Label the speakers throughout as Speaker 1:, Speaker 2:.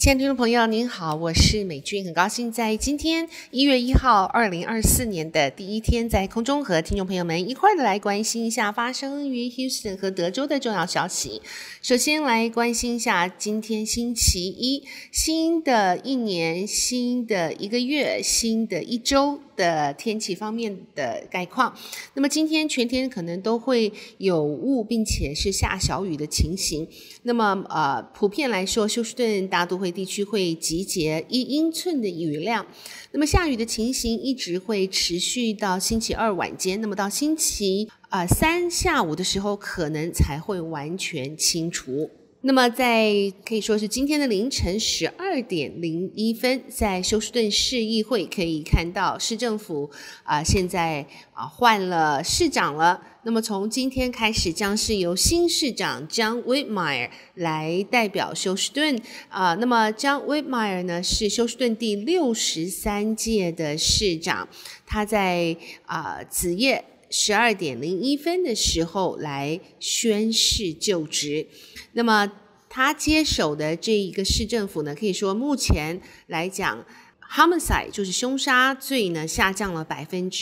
Speaker 1: 亲爱的听众朋友您好，我是美君，很高兴在今天1月1号2024年的第一天在空中和听众朋友们一块的来关心一下发生于 Houston 和德州的重要消息。首先来关心一下今天星期一，新的一年，新的一个月，新的一周的天气方面的概况。那么今天全天可能都会有雾，并且是下小雨的情形。那么普遍来说，休斯顿大都会地区会集结1英寸的雨量。那么下雨的情形一直会持续到星期二晚间，那么到星期三下午的时候可能才会完全清除。那么在可以说是今天的凌晨12点01分，在休斯顿市议会可以看到市政府现在换了市长了。那么从今天开始将是由新市长 John Whitmire 来代表休斯顿那么 John Whitmire 呢是休斯顿第63届的市长，他在子夜12点01分的时候来宣誓就职。那么他接手的这一个市政府呢，可以说目前来讲homicide 就是凶杀罪呢下降了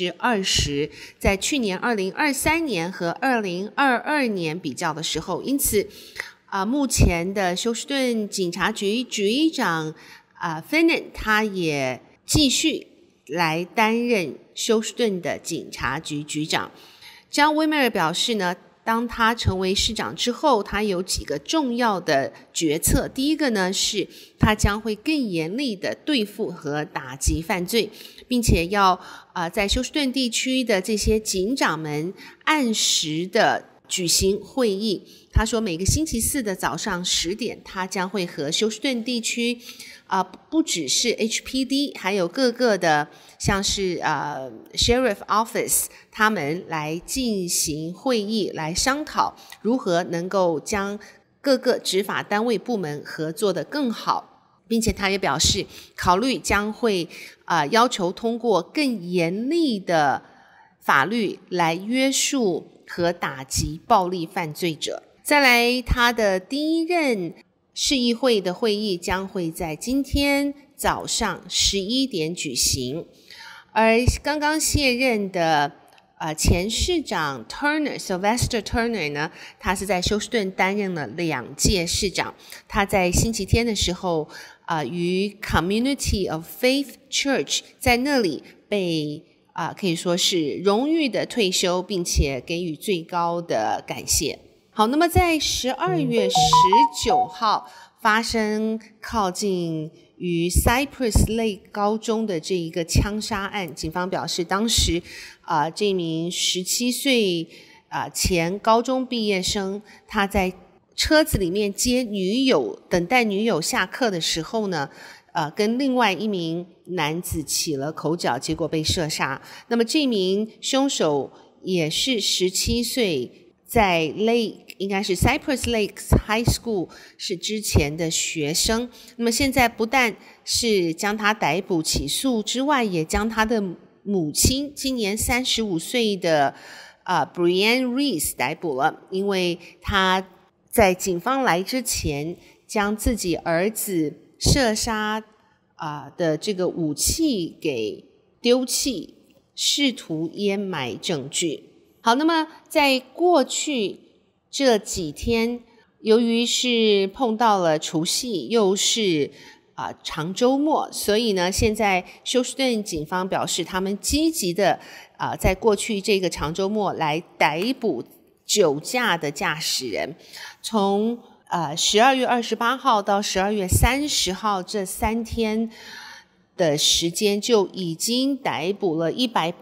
Speaker 1: 20%， 在去年2023年和2022年比较的时候，因此目前的休斯顿警察局局长Finnan 他也继续来担任休斯顿的警察局局长。John Whitmire 表示呢，当他成为市长之后，他有几个重要的决策。第一个呢，是他将会更严厉的对付和打击犯罪，并且要在休斯顿地区的这些警长们按时的举行会议。他说每个星期四的早上10点，他将会和休斯顿地区不只是 HPD， 还有各个的像是Sheriff Office 他们来进行会议，来商讨如何能够将各个执法单位部门合作得更好，并且他也表示考虑将会要求通过更严厉的法律来约束和打击暴力犯罪者。再来，他的第一任市议会的会议将会在今天早上11点举行，而刚刚卸任的前市长 Sylvester Turner 呢，他是在休斯顿担任了2届市长。他在星期天的时候于 Community of Faith Church 在那里被可以说是荣誉的退休，并且给予最高的感谢。好，那么在12月19号发生靠近于 Cypress Lake 高中的这一个枪杀案，警方表示当时这名17岁前高中毕业生，他在车子里面接女友，等待女友下课的时候呢跟另外一名男子起了口角，结果被射杀。那么这名凶手也是17岁，在 应该是 Cypress Lake High School 是之前的学生。那么现在不但是将他逮捕起诉之外，也将他的母亲今年35岁的Brianne Reese 逮捕了，因为他在警方来之前将自己儿子射杀的这个武器给丢弃，试图掩埋证据。好，那么在过去这几天，由于是碰到了除夕，又是长周末，所以呢，现在休斯顿警方表示，他们积极的在过去这个长周末来逮捕酒驾的驾驶人。从12月28号到12月30号这3天的时间，就已经逮捕了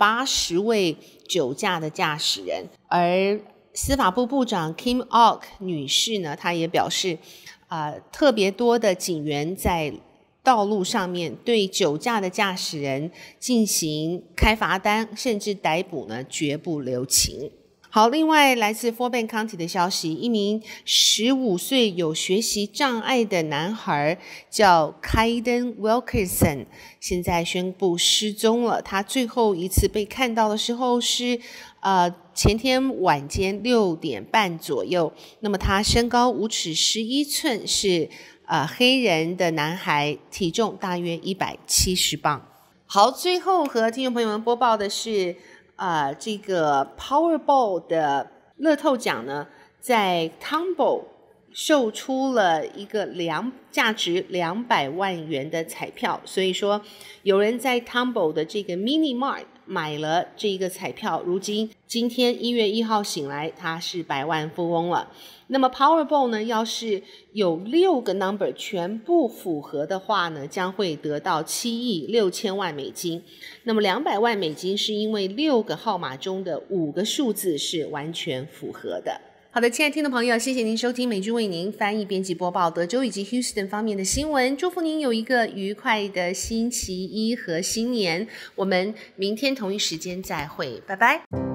Speaker 1: 180位酒驾的驾驶人。而司法部部长 Kim Ogg 女士呢，她也表示特别多的警员在道路上面对酒驾的驾驶人进行开罚单，甚至逮捕呢绝不留情。好，另外来自 Fort Bend County 的消息，一名15岁有学习障碍的男孩叫 Kaiden Wilkerson， 现在宣布失踪了。他最后一次被看到的时候是前天晚间6点半左右。那么他身高5尺11寸，是黑人的男孩，体重大约170磅。好，最后和听众朋友们播报的是这个 Powerball 的乐透奖呢，在 Tombow 售出了一个价值200万元的彩票，所以说有人在 Tombow 的这个 Mini Mart 买了这个彩票，今天1月1号醒来，他是百万富翁了。那么 Powerball 呢，要是有6个 number 全部符合的话呢，将会得到7亿6千万美金。那么200万美金是因为6个号码中的5个数字是完全符合的。好的，亲爱的听众朋友，谢谢您收听美君为您翻译编辑播报德州以及 Houston 方面的新闻，祝福您有一个愉快的星期一和新年，我们明天同一时间再会，拜拜。